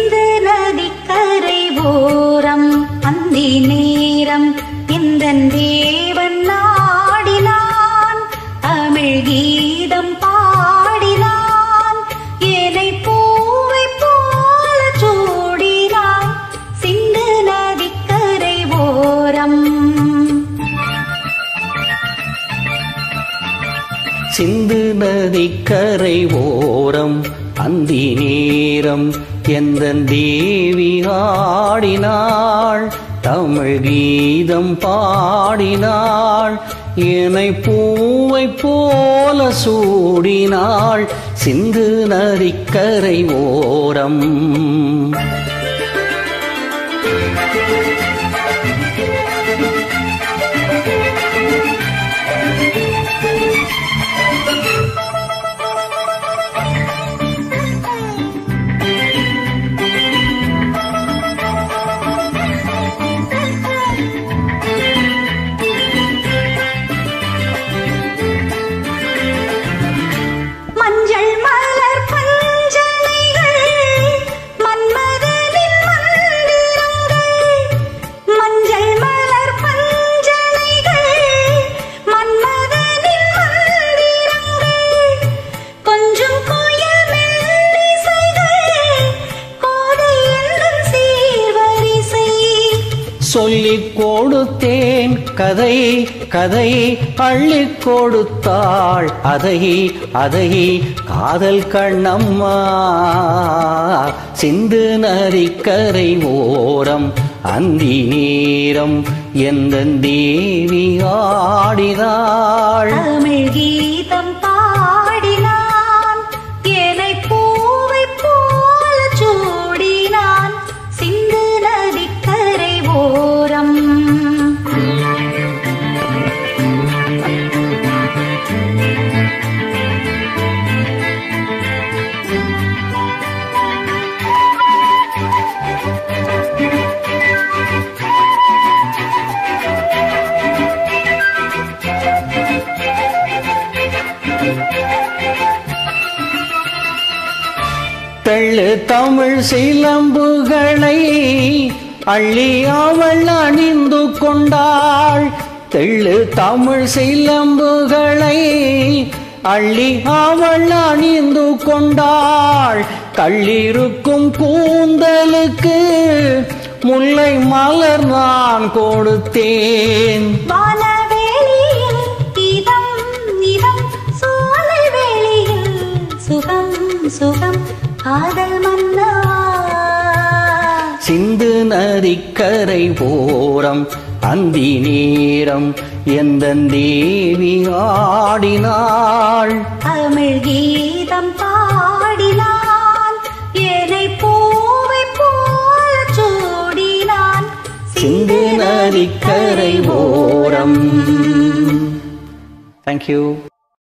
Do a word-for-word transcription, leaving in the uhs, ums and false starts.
சிந்து நதிக்கரை ஓரம் அந்தி நேரம் எந்தன் தேவன் நாடினான் தமிழ் கீதம் பாடினான் ஏனை பூவை போல சூடினான் சிந்து நதிக்கரை ஓரம் சிந்து நதிக்கரை ஓரம் அந்தி நேரம் எந்தன் தேவி ஆடினாள் தமிழ் கீதம் பாடினாள் ஏனை பூவை போல சூடினாள் சிந்து நதிக்கரை ஓரம் சொல்லிக் கொடுத்தேன் கதை கதை அள்ளிக் கொடுத்தாள் அதை அதை காதல் கண்ணம்மா சிந்து நதிக்கரை ஓரம் அந்தி நேரம் எந்தன் தேவி ஆடினாள் தமிழ் கீதம் பாடினான் ஏனை பூவை போல சூடினான் சிந்து நதிக்கரை ஓரம் தெள்ளு தமிழ் சிலம்புகளை அள்ளி அவள் அணிந்து கொண்டாள் தெள்ளு தமிழ் சிலம்புகளை அள்ளி அவள் அணிந்து கொண்டாள் கள்ளிருக்கும் கூந்தலுக்கு முல்லை மலர் நான் கொடுத்தேன் வானவேளியில் இதம் இதம் சோலை வேளியில் சுகம் சுகம் காதல் மன்னவா சிந்து நதிக்கரை ஓரம் அந்தி நேரம் எந்தன் தேவி ஆடினாள் தமிழ் கீதம் பாடினான் ஏனை பூவை போல சூடினான் சிந்து நதிக்கரை ஓரம். Thank you.